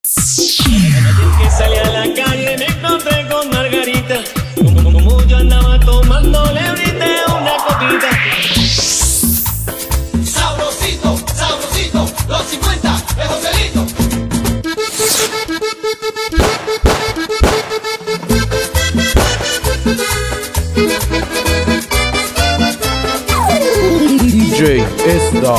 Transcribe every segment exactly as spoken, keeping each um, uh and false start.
Que salí a la calle me encontré con Margarita, como, como yo andaba tomando le brindé una copita. Sabrosito, sabrosito, los cincuenta de Joselito. D J Esta.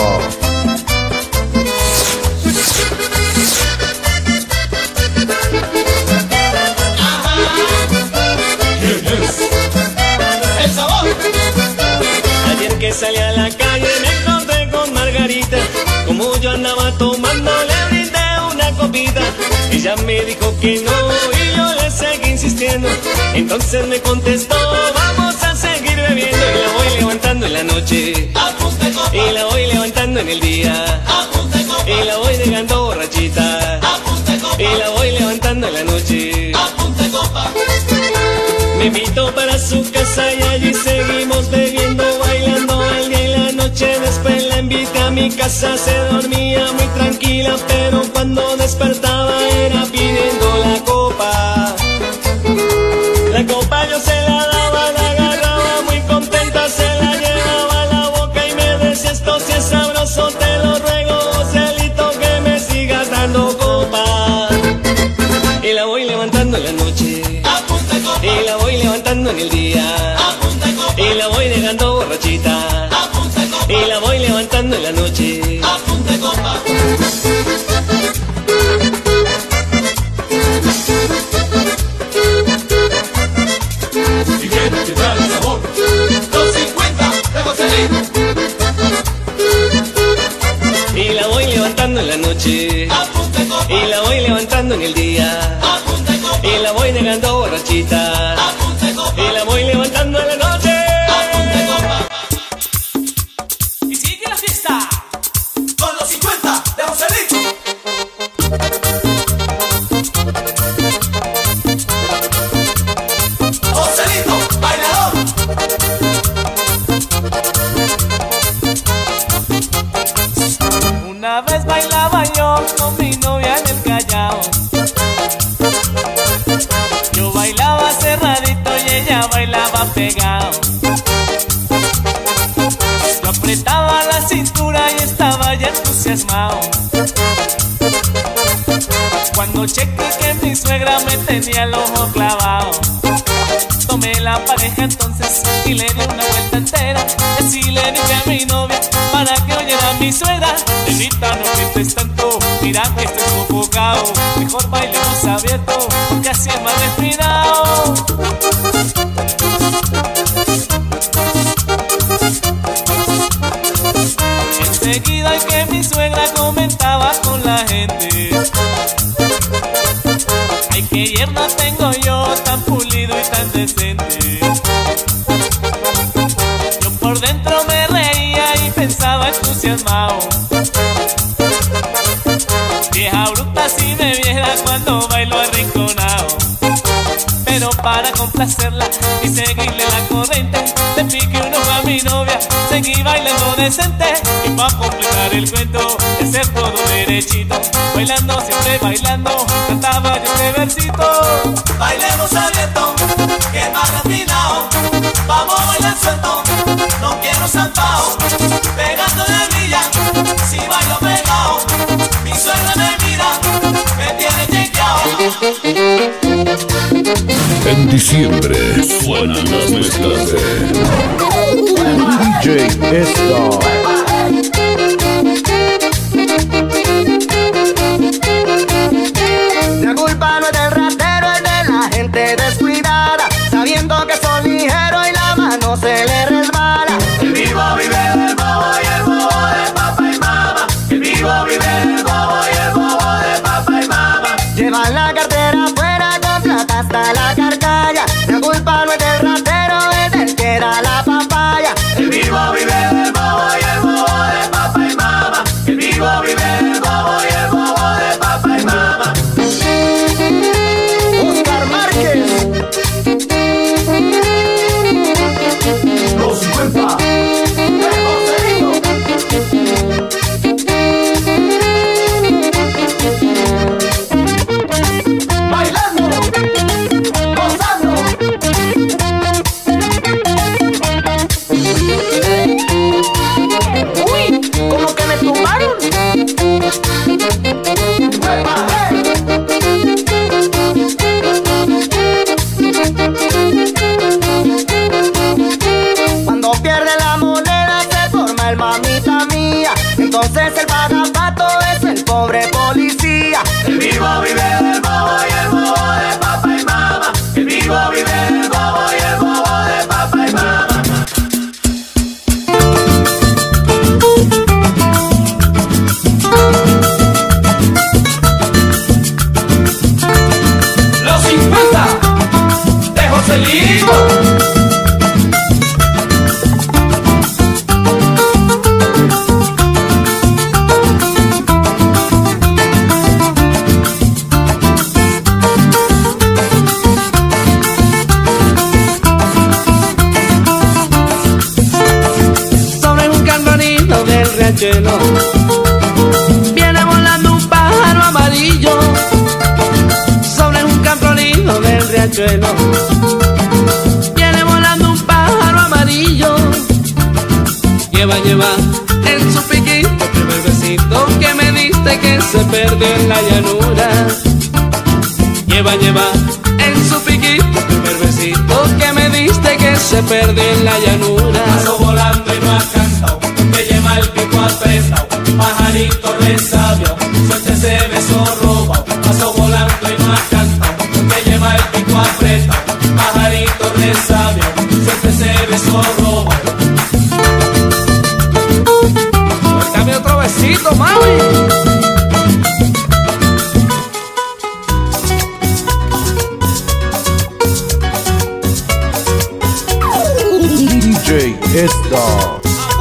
Salí a la calle me encontré con Margarita, como yo andaba tomando le brindé una copita. Ella me dijo que no y yo le seguí insistiendo. Entonces me contestó, vamos a seguir bebiendo. Y la voy levantando en la noche, y la voy levantando en el día, y la voy dejando borrachita, y la voy levantando en la noche. Me invitó para su casa y allí seguimos bebiendo, bailando al día y la noche. Después la invité a mi casa, se dormía muy tranquila, pero cuando despertaba era pidiendo la copa. La copa yo se la daba, la agarraba muy contenta, se la llevaba a la boca y me decía: esto sí es sabroso, te lo ruego, Joselito, que me sigas dando copa. Y la voy levantando en la noche, y la voy levantando en el día, y la voy dejando borrachita, y la voy levantando en la noche. Si quieres que trae el sabor, los cincuenta de Joselito. Y la voy levantando en la noche, y la voy levantando en el día, y la voy dejando borrachita, y la voy levantando en la noche. Y sigue la fiesta con los cincuenta de Joselito. Joselito, bailador. Una vez bailaba yo con mi novia en el Callao. Yo bailaba cerradito y ella bailaba pegado. Yo apretaba la cintura y estaba ya entusiasmado. Cuando chequé que mi suegra me tenía el ojo clavado, tomé la pareja entonces y le di una vuelta entera. Y así le dije a mi novia para que oyera a mi suegra: nenita, no grites tanto, mira que estoy sofocado, mejor bailemos abierto, porque así es más refinado. Enseguida que mi suegra comentaba con la gente: ay, qué yerno tengo yo, tan pulido y tan decente. Yo por dentro me reía y pensaba entusiasmado: vieja bruta, si me viera cuando bailo arrinconado. Pero para complacerla y seguirle la corriente, le piqué un ojo a mi novia, seguí bailando decente. Y para completar el cuento, de ser todo derechito, bailando, siempre bailando, cantaba yo este versito: Bailemos abierto, que es más refinado. Vamos a bailar suelto, no quiero zampao. Pegando de brilla, si bailo pegado. Mi suegra me mira, me tiene chequeado. En diciembre suenan las mezclas de D J Esta. La culpa no es del ratero, es de la gente descuidada, sabiendo que son ligeros y la mano se le resbala. El vivo vive del bobo y el bobo de papá y mamá. El vivo vive del bobo y el bobo de papá y mamá. Llevan la cartera afuera con plata hasta la carcalla. La culpa no es del ratero, es del que da la papaya. El vivo vive del bobo y el riachuelo. Viene volando un pájaro amarillo sobre un campolino del riachuelo. Viene volando un pájaro amarillo. Lleva, lleva en su piquito el primer besito que me diste que se perdió en la llanura. Lleva, lleva en su piquito el primer besito que me diste que se perdió en la llanura. Paso volando y no has cantado, te lleva el pico apretado, pajarito resabio, suelte ese beso robado. Paso volando y no has cantado, te lleva el pico apretado, pajarito resabio, suelte ese beso robado. Dame otro besito, mami. D J Star.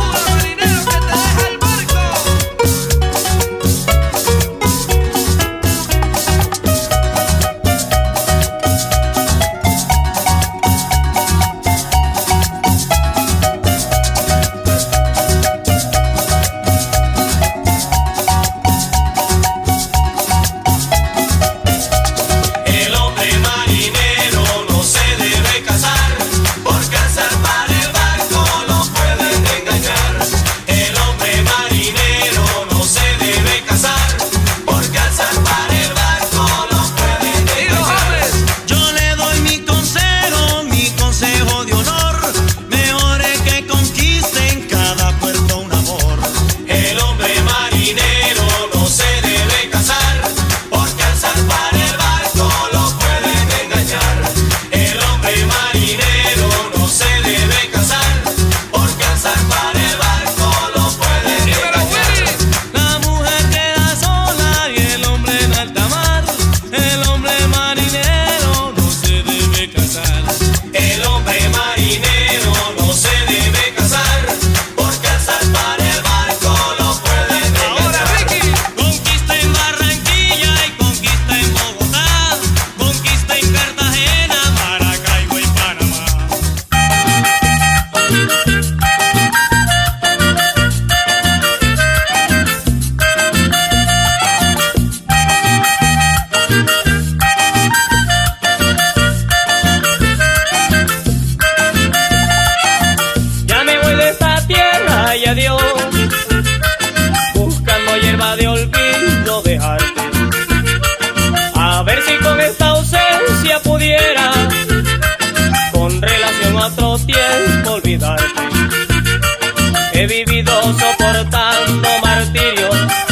He vivido soportando martirio,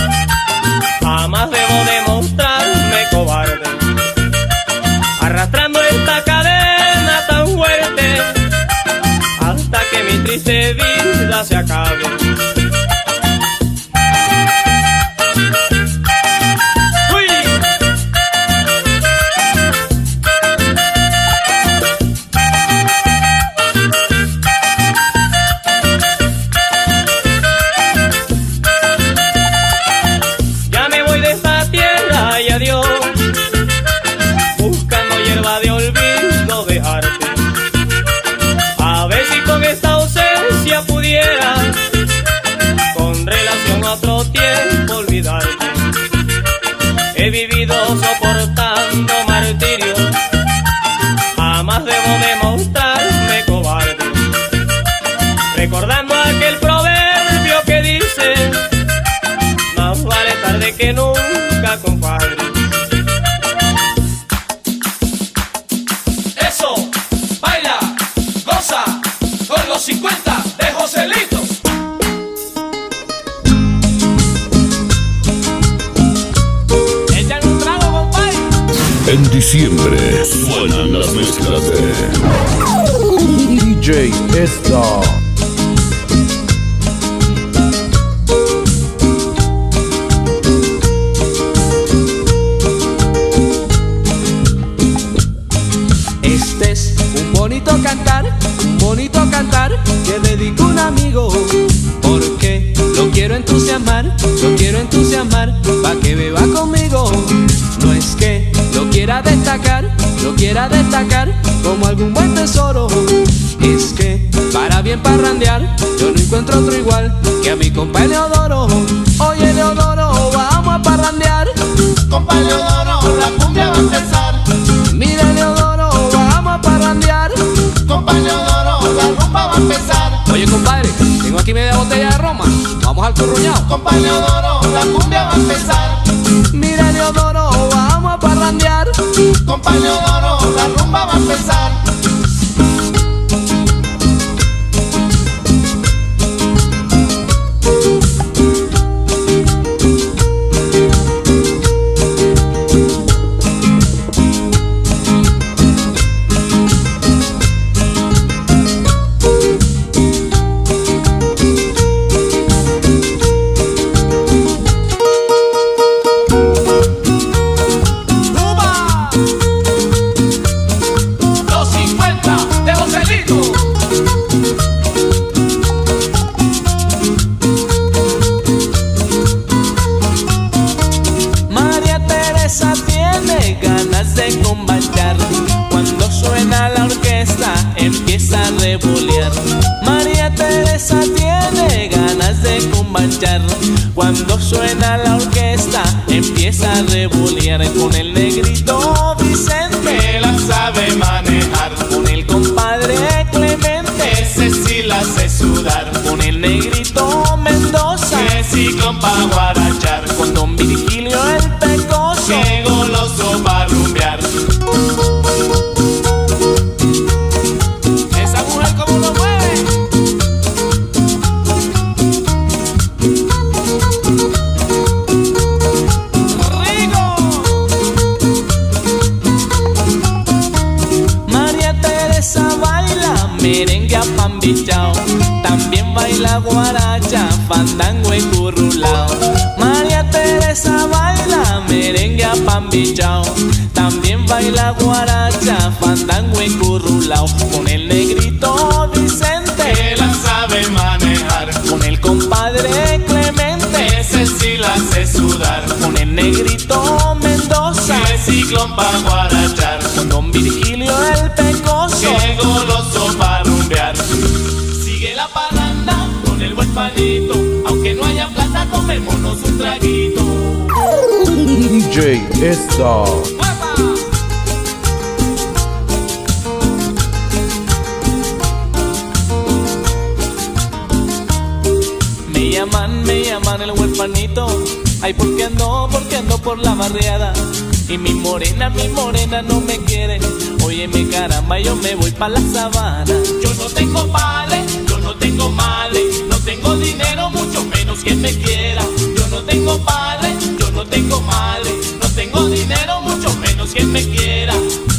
jamás debo demostrarme cobarde. Arrastrando esta cadena tan fuerte hasta que mi triste vida se acabe. He vivido soportando martirio, jamás debo demostrarme cobarde. Recordando aquel proverbio que dice: más vale tarde que nunca, compadre. Eso, baila, goza, con los cincuenta de Joselito. En diciembre suenan las mezclas de D J Star. Este es un bonito cantar, un bonito cantar que dedico a un amigo, porque lo quiero entusiasmar, lo quiero entusiasmar pa' que beba conmigo. No es que lo quiera destacar, lo quiera destacar como algún buen tesoro, es que para bien parrandear. Yo no encuentro otro igual que a mi compa Eleodoro. Oye Eleodoro, vamos a parrandear. Compa Eleodoro, la cumbia va a empezar. Mira Eleodoro, vamos a parrandear. Compa Eleodoro, la rumba va a empezar. Oye compadre, tengo aquí media botella de Roma, vamos al curruñao. Compa Eleodoro, la cumbia va a empezar. Mira Eleodoro, vamos a parrandear. Compa Eleodoro, la rumba va a empezar. Cuando suena la orquesta empieza a revolear. Con el negrito Vicente la sabe manejar. Con el compadre Clemente ese sí la hace sudar. Con el negrito Mendoza que sí compa guarachar. Con don Virgilio el Pecoso que goloso pa' rumbear. Esa mujer como lo mueve. Merengue apambichao, también baila guaracha, fandango y currulao. María Teresa baila merengue apambichao, también baila guaracha, fandango y currulao. Con el negrito Vicente que la sabe manejar. Con el compadre Clemente ese sí la hace sudar. Con el negrito Mendoza que ciclón pa' guarachar. Con don Virgilio el Pecoso que goloso pa' rumbear. Sigue la parranda con el buen palito. Aunque no haya plata, tomémonos un traguito. D J Star. Me llaman, me llaman el huerfanito. Ay, ¿por qué ando, por qué ando por la barriada? Y mi morena, mi morena no me quiere. Óyeme caramba, yo me voy pa' la sabana. Yo no tengo pale, yo no tengo male. No tengo dinero, mucho menos quien me quiera. Yo no tengo pale, yo no tengo male. No tengo dinero, mucho menos quien me quiera.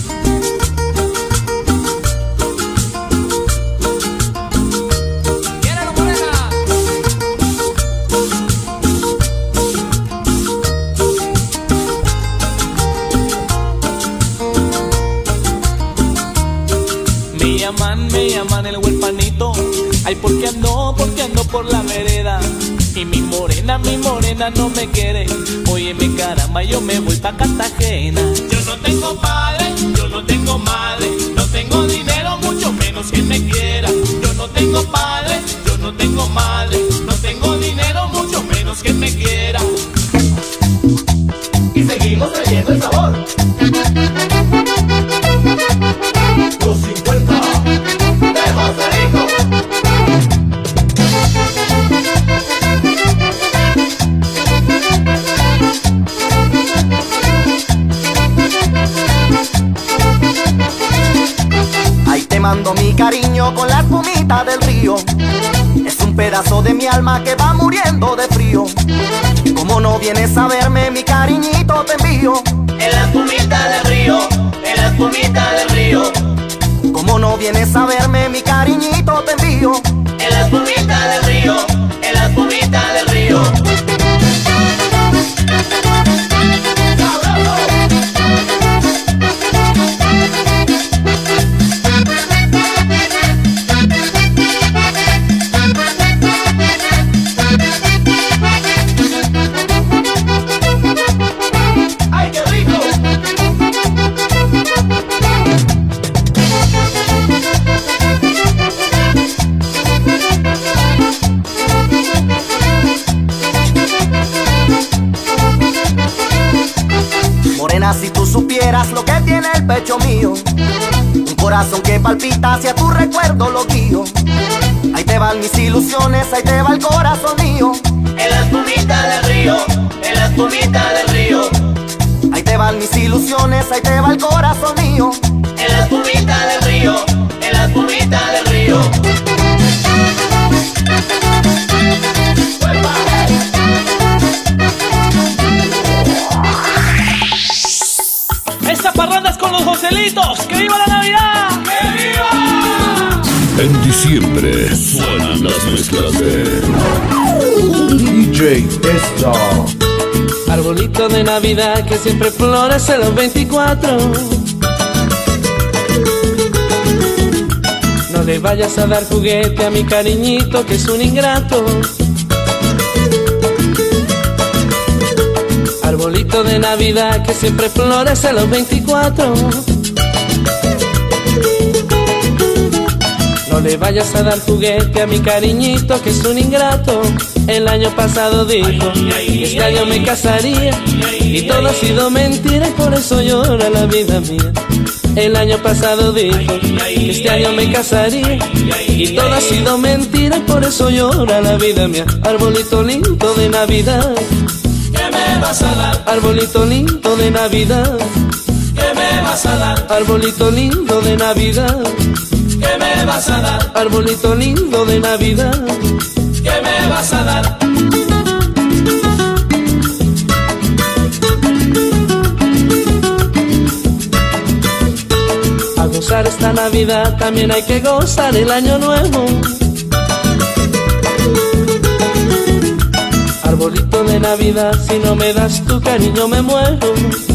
Me llaman el huerfanito. Ay, ¿por qué ando, por qué ando por la vereda? Y mi morena, mi morena no me quiere. Óyeme caramba, yo me voy pa' Cartagena. Yo no tengo padre, yo no tengo madre. No tengo dinero, mucho menos quien me quiera. Yo no tengo padre, yo no tengo madre. No tengo dinero, mucho menos quien me quiera. Y seguimos trayendo el sabor. Los cincuenta de Joselito. Ahí te mando mi cariño con la espumita del río. Es un pedazo de mi alma que va muriendo de frío. Como no vienes a verme, mi cariñito te envío. En la espumita del río, en la espumita del río. Como no vienes a verme, mi cariñito te envío. En la espumita del río, en la espumita del río. Morena, si tú supieras lo que tiene el pecho mío, un corazón que palpita hacia tu recuerdo lo guío. Ahí te van mis ilusiones, ahí te va el corazón mío. En la espumita del río, en la espumita del río. Ahí te van mis ilusiones, ahí te va el corazón mío. En la espumita del río, en la espumita del río. Esta parranda es con los Joselitos. ¡Que viva la Navidad! ¡Que viva! En diciembre suenan las mezclas de D J Star. Arbolito de Navidad que siempre florece los veinticuatro. No le vayas a dar juguete a mi cariñito que es un ingrato. Arbolito de Navidad que siempre florece los veinticuatro. No le vayas a dar juguete a mi cariñito que es un ingrato. El año pasado dijo que este año me casaría y todo ha sido mentira y por eso llora la vida mía. El año pasado dijo que este año me casaría y todo ha sido mentira y por eso llora la vida mía. Arbolito lindo de Navidad, ¿qué me vas a dar? arbolito lindo de Navidad, ¿Qué me vas a dar? arbolito lindo de Navidad, ¿Qué me vas a dar? arbolito lindo de Navidad. ¿Qué me vas a dar? A gozar esta Navidad también hay que gozar el año nuevo. Arbolito de Navidad, si no me das tu cariño me muero.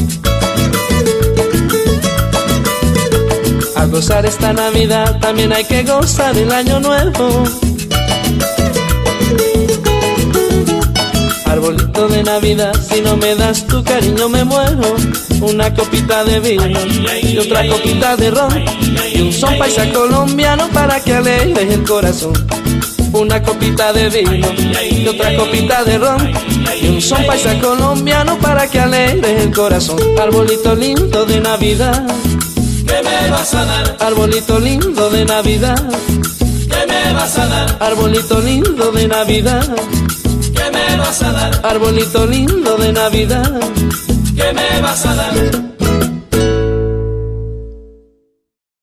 A gozar esta Navidad también hay que gozar el año nuevo. Arbolito de Navidad, si no me das tu cariño me muero. Una copita de vino y otra copita de ron y un son paisa colombiano para que alegres el corazón. Una copita de vino y otra copita de ron y un son paisa colombiano para que alegres el corazón. Arbolito lindo de Navidad, ¿Qué me vas a dar? arbolito lindo de Navidad, ¿Qué me vas a dar? arbolito lindo de Navidad, ¿Qué me vas a dar? arbolito lindo de Navidad. ¿Qué me vas a dar?